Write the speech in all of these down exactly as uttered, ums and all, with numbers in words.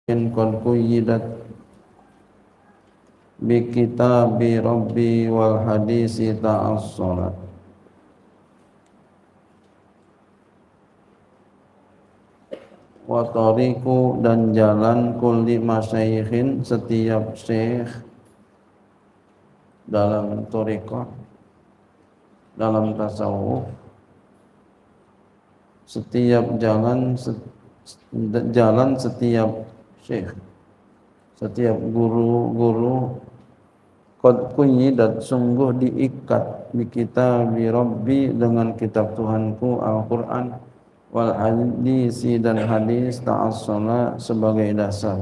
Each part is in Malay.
qad quyyidat bi kitabi rabbi wal hadisi ta'assalat. Wa tariqu dan jalan kulli masyayikhin setiap syekh dalam tariqah, dalam tasawuf, setiap jalan jalan setiap syekh, setiap guru-guru qad quyyidat sungguh diikat bi kitabi rabbi dengan kitab Tuhanku Al-Qur'an wal hadisi dan hadis ta'assala sebagai dasar.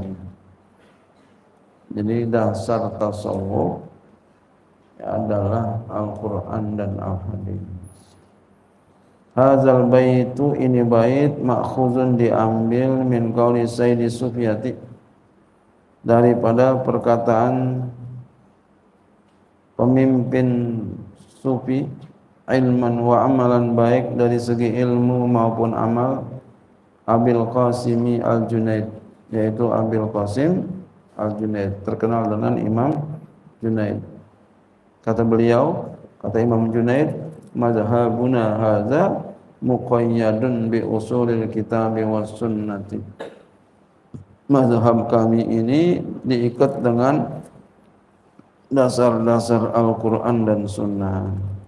Jadi dasar tasawuf adalah Al-Qur'an dan Al-Hadis. Hazal baitu, ini bait ma'khuzun diambil min qauli Sayyidi Sufyati, daripada perkataan pemimpin sufi, ilman wa amalan, baik dari segi ilmu maupun amal, Abil Qasimi Al-Junaid, yaitu Abil Qasim Al-Junaid, terkenal dengan Imam Junaid. Kata beliau, kata Imam Junaid, mazhabuna hadza muqayyadun bi usulil kitab was sunnati. Mazhab kami ini diikat dengan dasar-dasar Al-Qur'an dan Sunnah.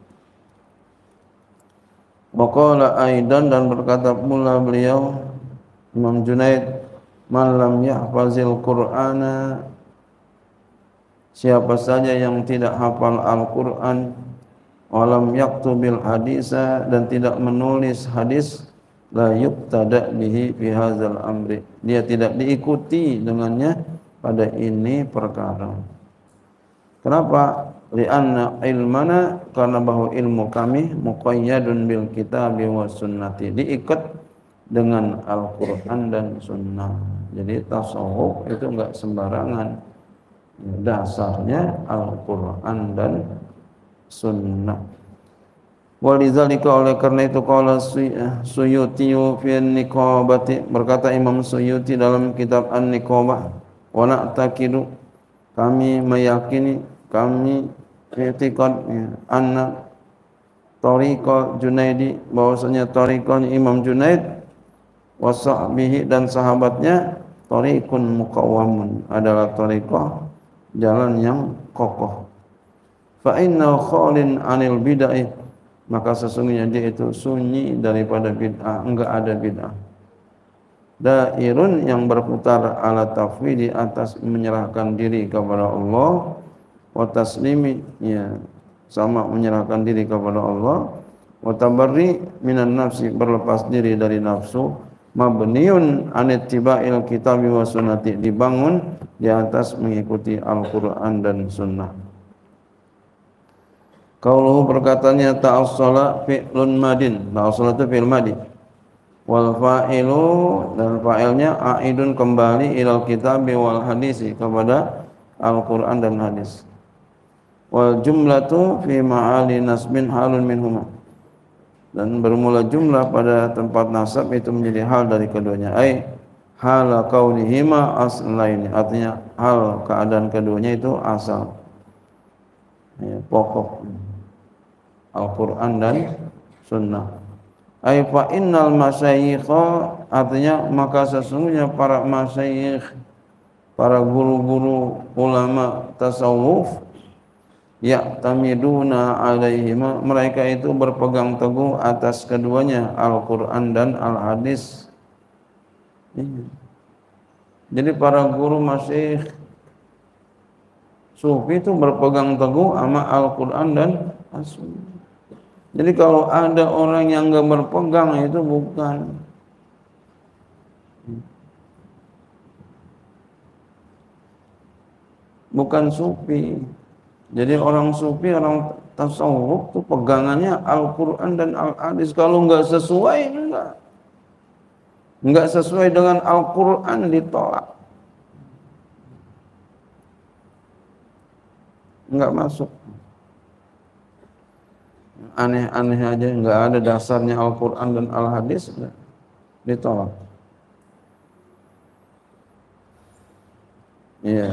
Waqala aidan, dan berkata pula beliau Imam Junaid, man lam yahfazil Qur'ana, siapa saja yang tidak hafal Al-Qur'an, walam yaktubil hadisa, dan tidak menulis hadis, la yuqtada bihi fi hadzal amri, dia tidak diikuti dengannya pada ini perkara. Kenapa? Li'anna ilmana, karena bahwa ilmu kami muqayyadun bil kitabi was sunnati, diikat dengan Al-Qur'an dan Sunnah. Jadi tasawuf itu enggak sembarangan, dasarnya Al-Qur'an dan Sunnah. Walidzalika, oleh karena itu, qala Suyuti fi an-Niqabati, berkata Imam Suyuti dalam kitab An-Niqabah, wa na'taqidu, kami meyakini, kami i'tiqad anna tariqah Junaidi, bahwasanya tariqah Imam Junaid wa sahbihi, dan sahabatnya, tariqun muqawwamun, adalah tariqah jalan yang kokoh. Fa inna khalin anil bid'ah, maka sesungguhnya dia itu sunyi daripada bid'ah, enggak ada bid'ah. Dairun, yang berputar, ala tafwidi, atas menyerahkan diri kepada Allah, wa taslimi, ya sama menyerahkan diri kepada Allah, wa tabarri minan nafsi, berlepas diri dari nafsu, mabniun an ittiba'il kitabi wa sunnati, dibangun di atas mengikuti Al-Qur'an dan Sunnah. Qauluhu, perkataannya, ta'assala fi'lun madin, ta'assala itu fi'il madi, wal fa'ilu, dan fa'ilnya a'idun, kembali, ilal kitabi wal hadisi, kepada Al-Qur'an dan hadis. Wal jumlatu fi ma'ali nasbin halun minhuma, dan bermula jumlah pada tempat nasab itu menjadi hal dari keduanya. Ai hala kaunihima aslaini, artinya hal keadaan keduanya itu asal, ya, pokok Al-Qur'an dan Sunnah. Ai fa innal masyayikha, artinya maka sesungguhnya para masyayikh, para guru-guru ulama tasawuf, ya'tamiduna alaihima, mereka itu berpegang teguh atas keduanya, Al-Qur'an dan Al-Hadis. Jadi para guru masyayikh sufi itu berpegang teguh sama Al-Qur'an dan As-Sunnah. Jadi kalau ada orang yang enggak berpegang, itu bukan bukan sufi. Jadi orang sufi, orang tasawuf itu pegangannya Al-Qur'an dan Al-Hadis. Kalau enggak sesuai, enggak. Enggak sesuai dengan Al-Qur'an, ditolak. Enggak masuk. Aneh-aneh aja, enggak ada dasarnya Al-Qur'an dan Al-Hadis, ditolak. Ya.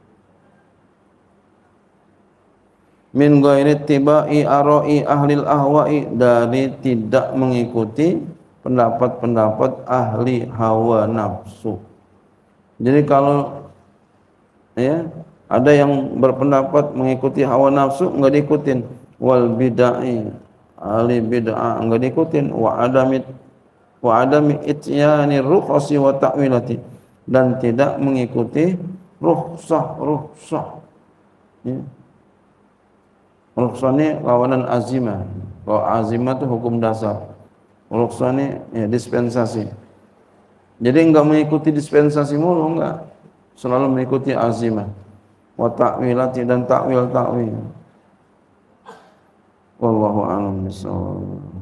Min ghairi tibai arai ahli ahwa'i, dari tidak mengikuti pendapat-pendapat ahli hawa nafsu. Jadi kalau ya ada yang berpendapat mengikuti hawa nafsu enggak diikutin, wal bid'ah ahli bid'ah enggak diikutin, wa adamit wa adami ityani rukhsi wa ta'wilati, dan tidak mengikuti rukhsah rukhsah ya. Rukhsah ni lawanan azimah. Kalau azimah itu hukum dasar, rukhsah ni ya dispensasi. Jadi enggak mengikuti dispensasi mulu, enggak, selalu mengikuti azimah wa ta'wilati, dan takwil takwil. Wallahu a'lam bishawab.